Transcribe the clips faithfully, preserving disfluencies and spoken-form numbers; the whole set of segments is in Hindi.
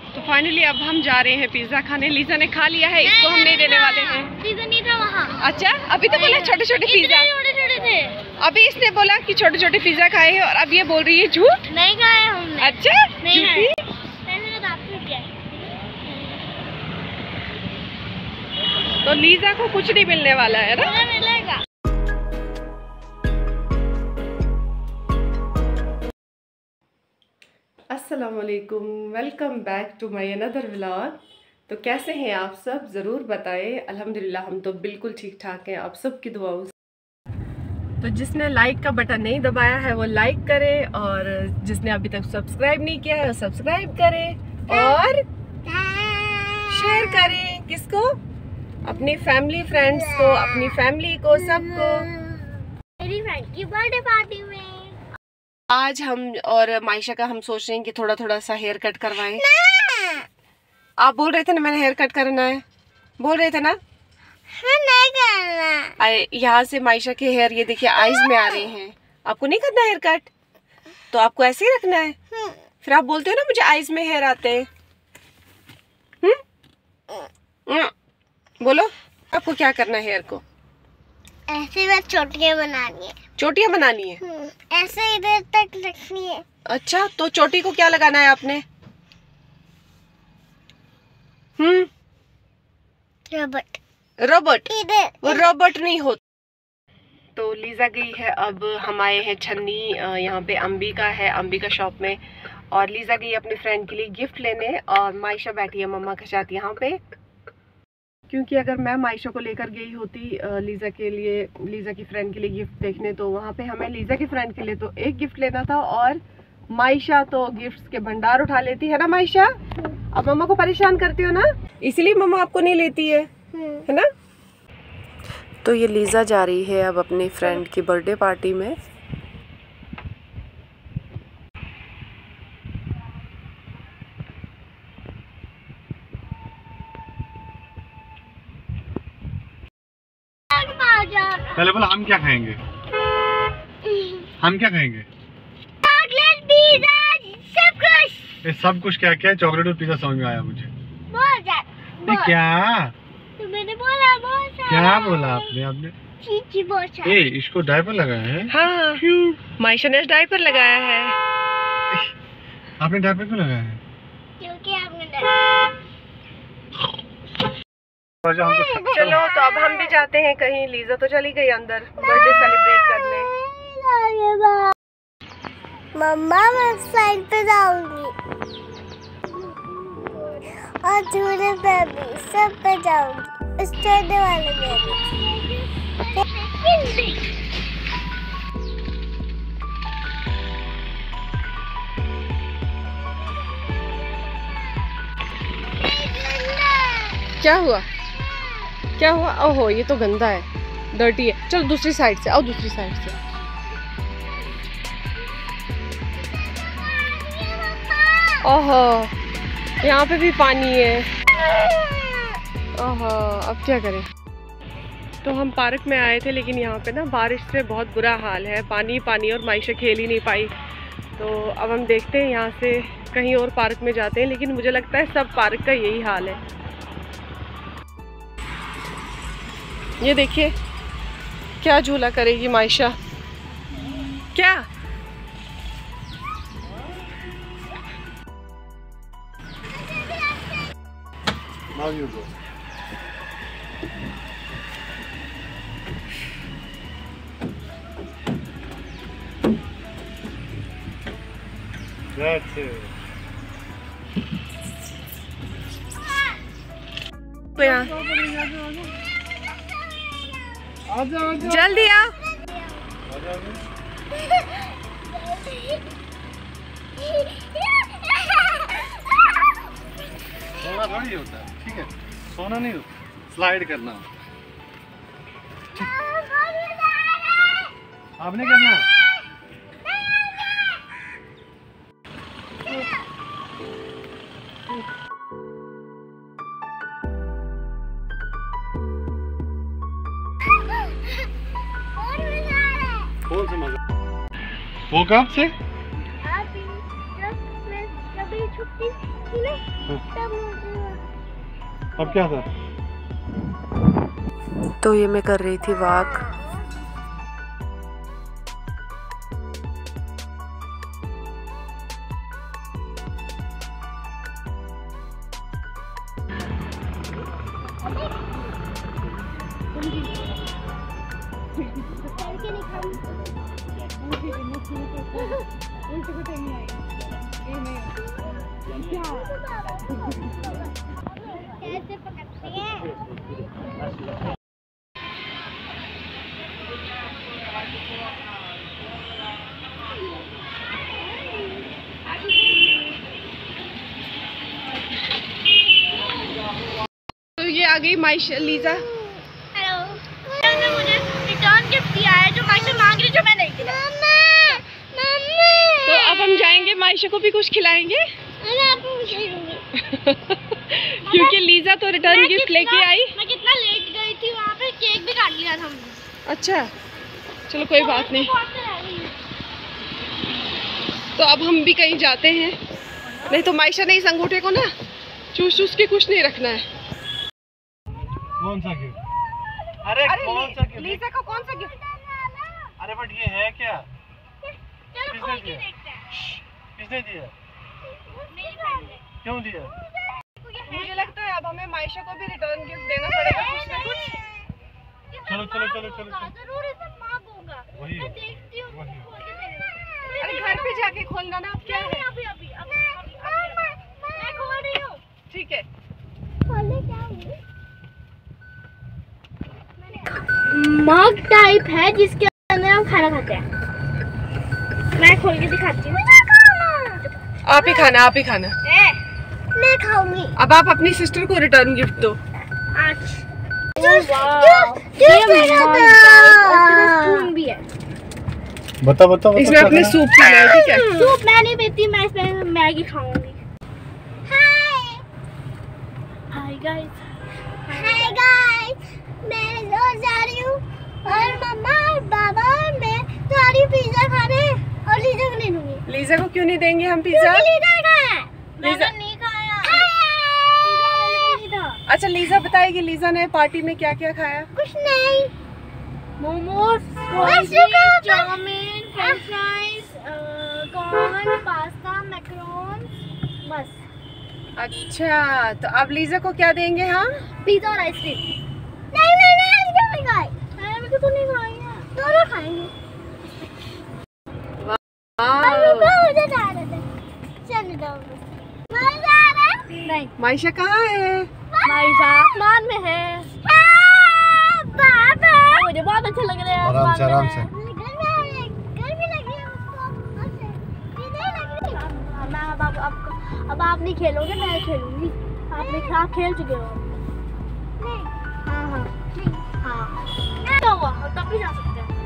तो फाइनली अब हम जा रहे हैं पिज्जा खाने। लीजा ने खा लिया है, इसको हम नहीं देने वाले हैं। पिज्जा नहीं था वहाँ। अच्छा, अभी तो बोला छोटे छोटे पिज्जा। छोटे छोटे थे। अभी इसने बोला कि छोटे छोटे पिज्जा खाए हैं और अब ये बोल रही है झूठ। नहीं खाए हमने। अच्छा, नहीं झूठी। तो लीजा को कुछ नहीं मिलने वाला है ना। मिलेगा। अस्सलामुअलैकुम, welcome back to my another vlog. तो कैसे हैं आप सब, ज़रूर बताएं। अल्हम्दुलिल्लाह हम तो बिल्कुल ठीक ठाक हैं, आप सब की दुआओं से। तो जिसने लाइक का बटन नहीं दबाया है वो लाइक करे, और जिसने अभी तक सब्सक्राइब नहीं किया है वो सब्सक्राइब करे और शेयर करें। किसको? अपनी फैमिली फ्रेंड्स को, अपनी फैमिली को, सबको। मेरी फ्रेंड की बर्थडे पार्टी में आज हम और मायशा का हम सोच रहे हैं कि थोड़ा थोड़ा सा हेयर कट करवाएं। आप बोल रहे थे ना मैंने हेयर कट करना है, बोल रहे थे ना। हाँ, नहीं करना। यहाँ से मायशा के हेयर ये देखिए आईज में आ रहे हैं। आपको नहीं करना हेयर कट, तो आपको ऐसे ही रखना है। फिर आप बोलते हो ना मुझे आईज में हेयर आते हैं। हम्म, बोलो आपको क्या करना है हेयर को? ऐसे बस चोटियां बनानी है। चोटियां बनानी है? ऐसे इधर तक रखनी है। अच्छा, तो चोटी को क्या लगाना है आपने? हम्म, रबट। रबट? इधर वो रबट नहीं होता। तो लीजा गई है, अब हम आए हैं छन्नी, यहाँ पे अंबिका है, अंबिका शॉप में। और लीजा गई अपने फ्रेंड के लिए गिफ्ट लेने, और मायशा बैठी है मम्मा के साथ यहाँ पे। क्योंकि अगर मैं मायशा को लेकर गई होती लीजा के लिए, लीजा की फ्रेंड के लिए गिफ्ट देखने, तो वहाँ पे हमें लीजा की फ्रेंड के लिए तो एक गिफ्ट लेना था, और मायशा तो गिफ्ट्स के भंडार उठा लेती है ना मायशा। अब मम्मा को परेशान करती हो ना, इसलिए मम्मा आपको नहीं लेती है, है ना। तो ये लीजा जा रही है अब अपनी फ्रेंड की बर्थडे पार्टी में। पहले बोला हम क्या खाएंगे, हम क्या खाएंगे? चॉकलेट, पिज़्ज़ा, सब कुछ। ये सब कुछ क्या क्या है? चॉकलेट और पिज़्ज़ा समझ में आया मुझे। बहुत ज्यादा। ये क्या? तो मैंने बोला बहुत सारा। क्या बोला आपने? आपने चीची बहुत सारा। ए, इसको डायपर लगाया है? हाँ, क्यों? मायशा ने डायपर लगाया है। आपने डायपर क्यों लगाया है? क्योंकि आपने चलो तो अब हम भी जाते हैं कहीं। लीजा तो चली गई अंदर बर्थडे सेलिब्रेट करने। मम्मा मैं साइड पे जाऊंगी और झूले पे भी, सब पे जाऊंगी, इस चढ़ने वाले में भी। क्या हुआ, क्या हुआ? ओहो, ये तो गंदा है, डर्टी है। चलो दूसरी साइड से आओ, दूसरी साइड से। ओहो, यहाँ पे भी पानी है। ओहो, अब क्या करें। तो हम पार्क में आए थे, लेकिन यहाँ पे ना बारिश से बहुत बुरा हाल है, पानी पानी, और मायशा खेल ही नहीं पाई। तो अब हम देखते हैं यहाँ से कहीं और पार्क में जाते हैं, लेकिन मुझे लगता है सब पार्क का यही हाल है। ये देखिए क्या झूला करेगी मायशा। क्या? Now you go. That's it. तो यहाँ आजा आजा जल्दी आओ। सोना थोड़ी होता है, ठीक है, सोना नहीं होता, स्लाइड करना। आपने करना है? कौन सा मजा? वो कब से? अभी जब मैं कभी छुट्टी अब क्या था? तो ये मैं कर रही थी वॉक। कैसे पकड़ते हैं? तो ये आ गई माइशा लीजा। हेलो, मुझे रिटर्न गिफ्ट दिया है जो माइशा मांग रही, जो मैं नहीं दिया। मम्मा, मम्मा। तो अब हम जाएंगे, माइशा को भी कुछ खिलाएंगे। मैं आपको कुछ खिलाऊंगी। क्योंकि लीजा तो रिटर्न गिफ्ट लेके आई। मैं कितना लेट गई थी, वहाँ पे केक भी काट लिया था हमने। अच्छा चलो कोई बात नहीं। तो अब हम भी कहीं जाते हैं, नहीं तो माइशा ने इस अंगूठे को ना चूस चूस के कुछ नहीं रखना है। कौन सा गिफ्ट? अरे, अरे कौन सा गिफ्ट? लीजा का कौन सा गिफ्ट? अरे बट ये है क्या? चलो किसने खोल के दिया? देखते हैं। किसने दिया? मेरी फ्रेंड ने। क्यों दिया? मुझे लगता है अब हमें माइशा को भी रिटर्न गिफ्ट देना पड़ेगा कुछ ना कुछ। चलो चलो चलो चलो चलो। जरूर इसे मांगूंगा। वही है, मैं देखती हूँ, वही है। खोल के देना। अरे घर पे जाके खोलना ना, अब क्या है। अभी अभी अभी अभी मैं खोल रही हूँ। ठीक है। खोले क्या हुआ? मग टाइप है जिसके अंदर हम खाना खाते हैं। मैं खोल के दिखाती हूँ। आप ही खाना, आप ही खाना। मैं खाऊंगी। अब आप अपनी सिस्टर को रिटर्न गिफ्ट दो। आज ये मेरा स्पून भी है। बता बता। इसमें अपने सूप पीना है, ठीक है? सूप मैं नहीं पीती, मैं इसमें मैगी खाऊंगी। हाय हाय गाइस, हाय गाइस, मैं रोज जा रही हूँ और मम्मा और बाबा और मैं जा रही हूँ पिज्जा खाने और लीजा को नहीं दूंगी। लीजा को क्यों नहीं देंगे हम पिज्जा? लीजा का है, लीजा नहीं खाया। अच्छा लीजा बताएगी लीजा ने पार्टी में क्या क्या खाया। कुछ नहीं, momos, chowmein, French fries, corn, pasta, macaron, बस। अच्छा तो अब लीजा को क्या देंगे हम? पिज्जा और आइसक्रीम। नहीं नहीं नहीं, क्यों नहीं खाई? मैंने तो नहीं खाई है, दोनों खाएंगे। मुझे जा रहे थे, चल जाओ। मजा आ रहा है? नहीं। माइशा कहाँ है? माइशा आसमान में है। बाबा मुझे बहुत अच्छा लग रहा है। आराम से आराम से। गर्मी लग रही है उसको, नहीं लग रही। मैं अब अब अब अब आप नहीं खेलोगे, मैं खेलूंगी। आपने आप खेल चुके हो। नहीं। हाँ हाँ हाँ तो हुआ, हम तब भी जा सकते हैं।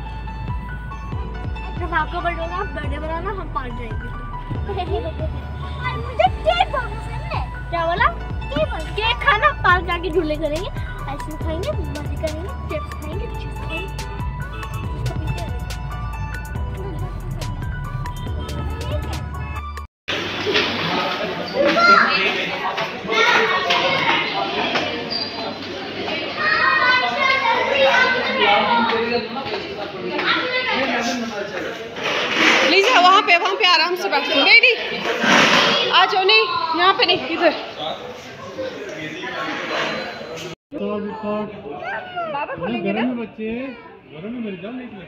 जब आपका बर्थडे होगा, आप बर्थडे बनाना, हम पार्क जाएंगे। मुझे केक पसंद है। क्या बोला? केक खाना, पार्क जाके झूले करेंगे, आइसक्रीम खाएंगे, मस्ती करेंगे, चिप्स खाएंगे, चिप्स खाएंगे। लीजा वहाँ पे वहाँ पे आराम से बैठ। नहीं नहीं आ जाओ, नहीं यहाँ पे नहीं, इधर। बाबा खोलेंगे ना? बच्चे गरम में मेरी जान नहीं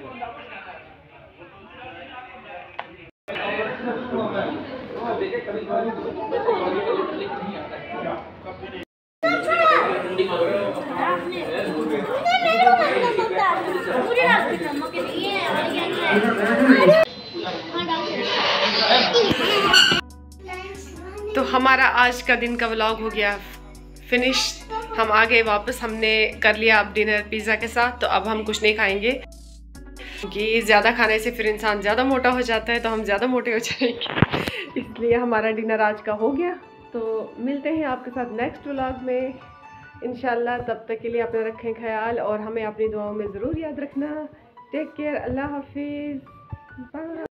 तो हमारा आज का दिन का व्लॉग हो गया फिनिश। हम आ गए वापस, हमने कर लिया अब डिनर पिज़्ज़ा के साथ। तो अब हम कुछ नहीं खाएंगे क्योंकि ज़्यादा खाने से फिर इंसान ज़्यादा मोटा हो जाता है, तो हम ज़्यादा मोटे हो जाएंगे। इसलिए हमारा डिनर आज का हो गया। तो मिलते हैं आपके साथ नेक्स्ट व्लॉग में इंशाल्लाह। तब तक के लिए अपना रखें ख्याल और हमें अपनी दुआओं में ज़रूर याद रखना। टेक केयर, अल्लाह हाफिज़, बाय।